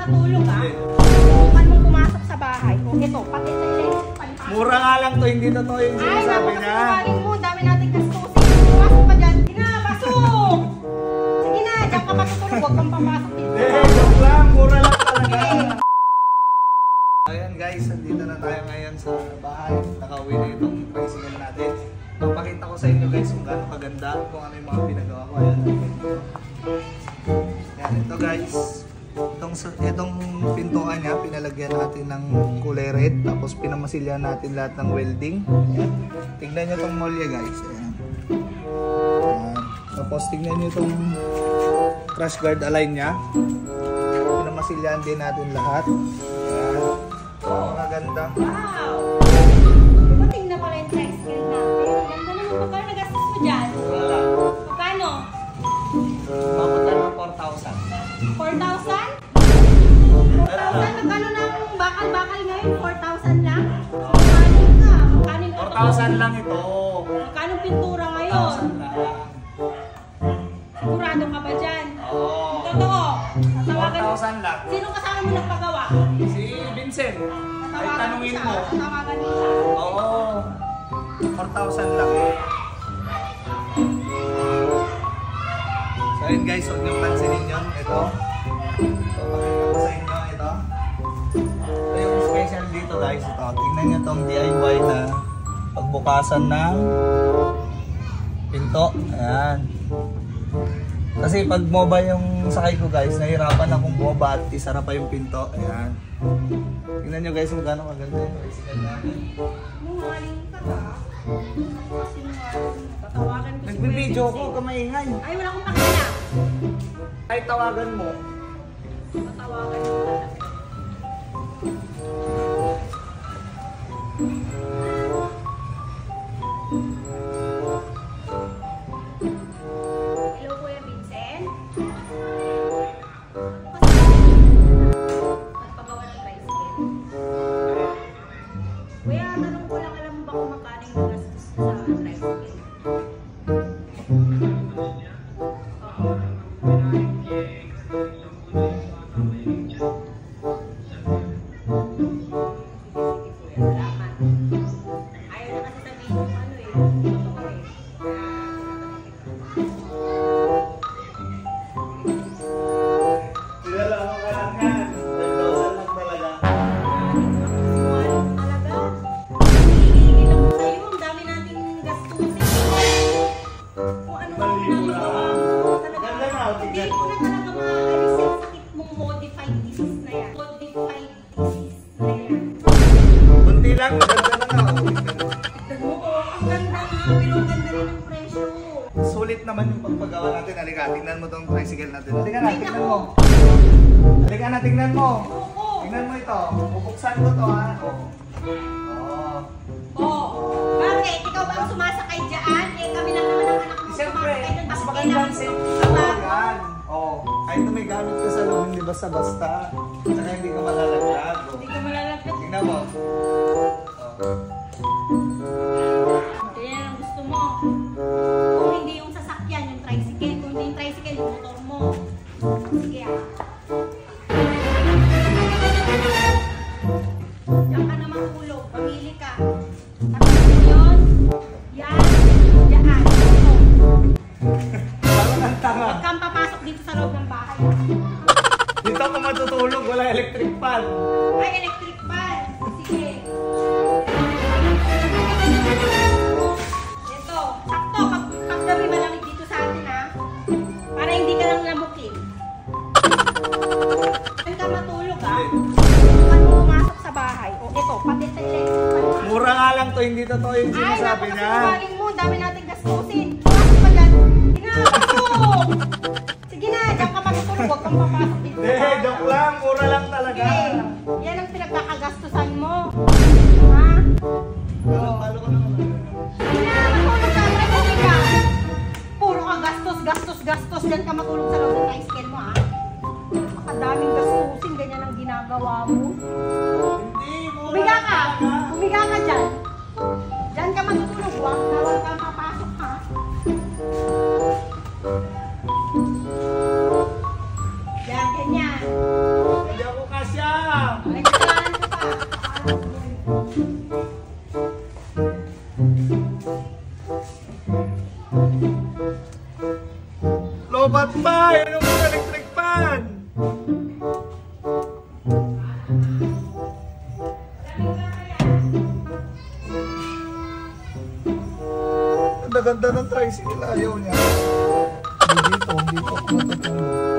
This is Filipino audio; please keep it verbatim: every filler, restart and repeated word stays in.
matulog ha. Subukan mong pumasok sa bahay. O ito, pati sa electric pan. Mura nga lang to, hindi totoo yung sinasabi niya. Ay, naku, mo, dami natin gastusin. Pumasok pa dyan. Sige na, pasok! Sige na, dyan ka matutulog. Huwag kang papasok dito. Eh, joke lang, mura lang talaga. Ayan guys, nandito na tayo ngayon sa bahay. Nakauwi na itong tricycle natin. Papakita ko sa inyo guys kung gaano kaganda, kung ano yung mga pinagawa ko. Ayan. Ayan, ito guys. Itong, itong pintuan niya, pinalagyan natin ng kulay red. Tapos pinamasilyan natin lahat ng welding. Ayan. Tignan nyo itong molya guys. Ayan. Ayan. Tapos tignan nyo itong crash guard align niya. Pinamasilyan din natin lahat. Ayan. Oh, maganda. Wow! Dumating na pala yung tricycle natin. Ang ganda naman. Magkano nagastos mo dyan? Wala. Magkano? Mapunta ng four thousand. four thousand? four thousand? Magkano na ang bakal-bakal ngayon? four thousand lang? Magkano ka? Magkano yung four thousand lang ito. Magkano yung pintura ngayon? four thousand lang. Sigurado ka ba dyan? Oo. Totoo. four thousand lang. Sino kasama mo nagpagawa? Si Vincent. Ay, tanungin mo. Tatawagan mo siya. Oo. four thousand lang. So ayun guys, huwag niyong pansinin yun. Ito. So, pakita ko sa inyo. Ito. Ito yung special dito guys. Ito. Tingnan nyo itong D I Y na pagbukasan ng pinto. Ayan. Kasi pag mobile yung sakay ko guys, nahirapan akong bumaba at isara pa yung pinto. Ayan. Tingnan nyo guys kung gano'ng maganda yung bicycle natin. Mungaling ka ba? Tatawagan ko si Nagbibideo ko, kamaingay. Ay, wala akong pakita. Ay, tawagan mo. Tatawagan ko talaga. Hello, Kuya Vincent? Nagpagawa ng tricycle. Kuya, tanong ko lang, alam mo ba kung magkano yung gastos sa tricycle? Oo. Salamat. Ayaw na kasi sabihin yung ano eh. Totoo eh. Tinala ako kalangan. ten thousand lang talaga. Mahal talaga. Hihingin ako sa'yo. Ang dami nating gastusin. Kung ano ang nagawa mo. Talaga. Ganda na, Hindi ko na talaga maaalis yung sakit mong modified disease na yan. Modified disease na yan. Kunti lang, ganda na nga. Oo, ang ganda nga. Pero ang ganda rin ang presyo. Sulit naman yung pagpagawa natin. Halika, tingnan mo tong tricycle natin. Halika na, Ay, tingnan naku. mo. Halika na, tingnan mo. Oo. Tingnan mo ito. Bubuksan ko to ha. Oh. Oh. Oo. Bakit? Ikaw ba ang sumasakay dyan? Eh, kami lang naman ang anak mo Siyempre, sumasakay dyan. mas Bakit magandang kailangan safety mo lang bago? yan. Oh. Kahit na may gamit ka sa loob, hindi basta-basta. Saka hindi ka malalaglag. Oh. Hindi ko malalaglag. Tingnan mo. Oh. Yan ang gusto mo. Kung hindi yung sasakyan, yung tricycle. Kung hindi yung tricycle, yung motor mo. Sige ah. Diyan ka na matulog. Pamili ka. Tapos mo yun. Yan. Diyan. Parang ang tanga. Huwag kang papasok dito sa loob ng bahay. Dito ako matutulog, wala electric fan. Ay, electric fan. Sige. Ito. Sakto. Pag, pag gabi malamig dito sa atin ha. Para hindi ka lang namukin. Huwag ka matulog ha. Huwag mo pumasok sa bahay. O ito. Pati sa electric fan. Mura nga lang to, hindi totoo yung Ay, sinasabi niya. napakasinungaling mo. Dami natin gastusin. Pumasok pa dyan. Sige na, pasok. Sige na, dyan ka matutulog. Huwag kang papasok dito. sa Eh, bahay. joke lang, mura lang talaga. Okay. Yan ang pinagkakagastusan mo. Ha? Oh. Palo ko naman. Sige na, matulog ka. Matulog ka. Puro ka gastos, gastos, gastos. Dyan ka matulog sa loob ng tricycle mo, ha? Napakadaming gastusin. Ganyan ang ginagawa mo. Hindi, mura Humiga lang ka. talaga. Humiga ka dyan. Dyan ka matutulog. Huwag na huwag kang papasok, ha? Yan, ganyan. Hindi ako Lobat pa! Yan ang electric fan! Ang ganda ng tricycle, ayaw niya. Dito, dito.